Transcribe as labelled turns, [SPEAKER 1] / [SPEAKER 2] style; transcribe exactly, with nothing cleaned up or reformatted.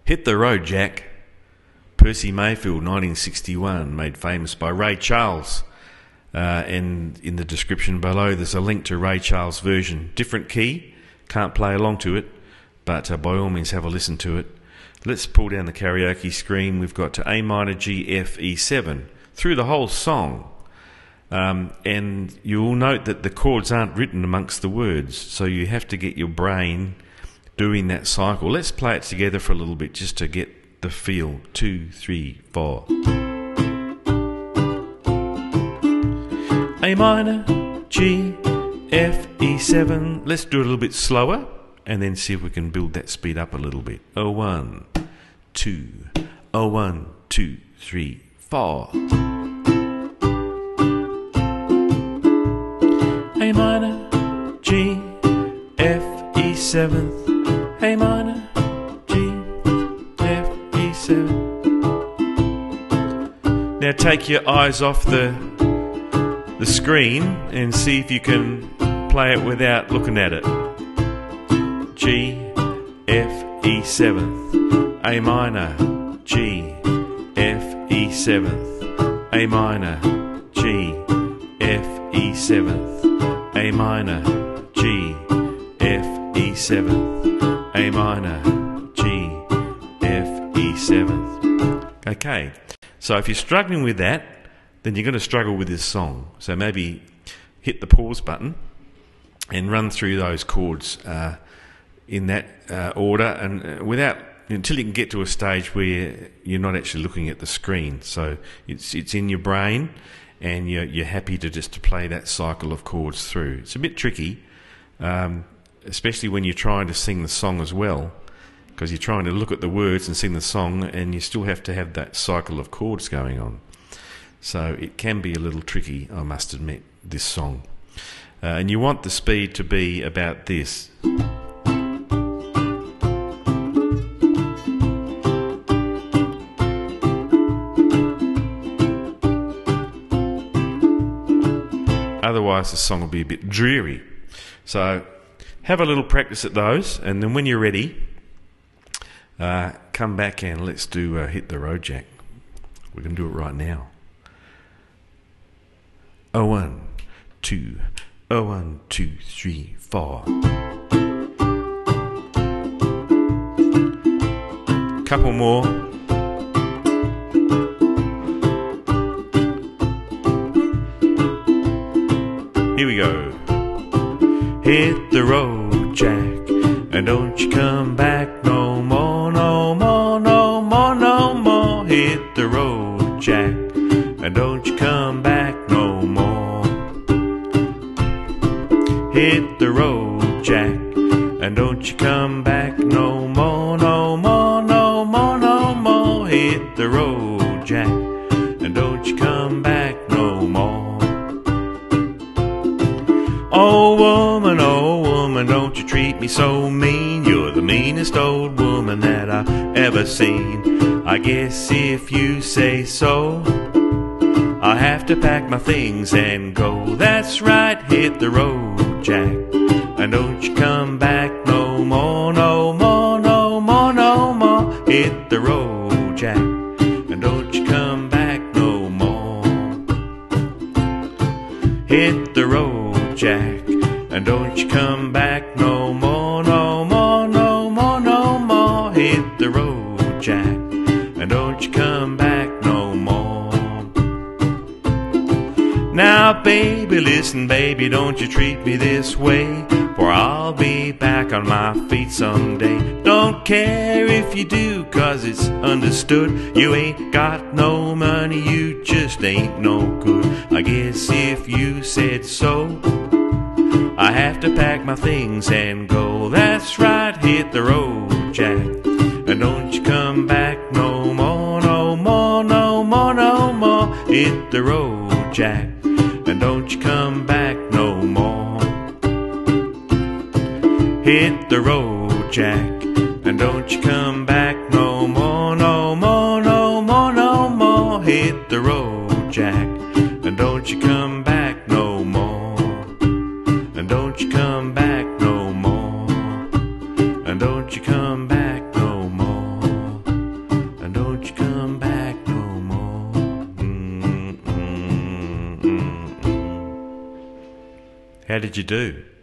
[SPEAKER 1] Hit the Road, Jack. Percy Mayfield, nineteen sixty-one, made famous by Ray Charles. Uh, and in the description below, there's a link to Ray Charles' version. Different key, can't play along to it, but uh, by all means have a listen to it. Let's pull down the karaoke screen. We've got to A minor, G, F, E seven through the whole song. Um, and you'll note that the chords aren't written amongst the words, so you have to get your brain doing that cycle. Let's play it together for a little bit just to get the feel. Two, three, four. A minor, G, F, E seven. Let's do it a little bit slower and then see if we can build that speed up a little bit. Oh, one, two, oh, one, two, three, four. A minor, G, F, E seven. A minor, G, F, E seven. Now take your eyes off the the screen and see if you can play it without looking at it. G, F, E seven. A minor, G, F, E seven. A minor, G, F, E seven. A minor, G, F, E seven. A minor, G, F, E seven. Okay, so if you're struggling with that, then you're going to struggle with this song. So maybe hit the pause button and run through those chords uh, in that uh, order, and uh, without until you can get to a stage where you're not actually looking at the screen. So it's it's in your brain, and you're you're happy to just to play that cycle of chords through. It's a bit tricky, um, especially when you're trying to sing the song as well, because you're trying to look at the words and sing the song, and you still have to have that cycle of chords going on. So it can be a little tricky, I must admit, this song. Uh, and you want the speed to be about this. Otherwise the song will be a bit dreary. So have a little practice at those, and then when you're ready, uh, come back and let's do uh, Hit the Road, Jack. We can do it right now. Oh, one, two, oh, one, two, three, four. Couple more. Here we go. Hit the road, Jack, and don't you come back no more, no more, no more, no more. Hit the road, Jack, and don't you come back no more. Hit the road, Jack, and don't you come back no more, no more, no more, no more. Hit the road, Jack, and don't you come back no more. Oh woman, oh woman, don't you treat me so mean. You're the meanest old woman that I've ever seen. I guess if you say so, I have to pack my things and go. That's right, hit the road, Jack, and don't you come back no more, no more, no more, no more. Hit the road, Jack, and don't you come back no more. Hit the road, Jack, and don't you come back no more, no more, no more, no more. Hit the road, Jack, and don't you come back no more. Now baby, listen baby, don't you treat me this way, for I'll be back on my feet someday. Don't care if you do, cause it's understood. You ain't got no money, you just ain't no good. I guess if you said so, I have to pack my things and go. That's right, hit the road, Jack, and don't you come back no more, no more, no more, no more. Hit the road, Jack, and don't you come back no more. Hit the road, Jack, and don't you come back no more, no more, no more, no more. Hit the road, Jack, and don't you come back no more. And don't you come back no more. And don't you come back no more. mm, mm. How did you do?